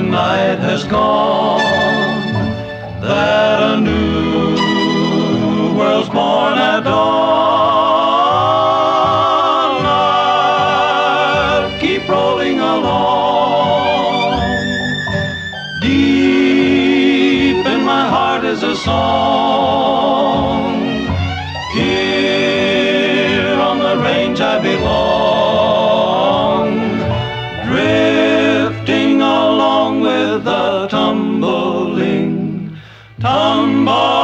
night has gone, that a new world's born at dawn. I'll keep rolling along. Deep in my heart is a song. Here on the range I belong, drifting along with the tumbling.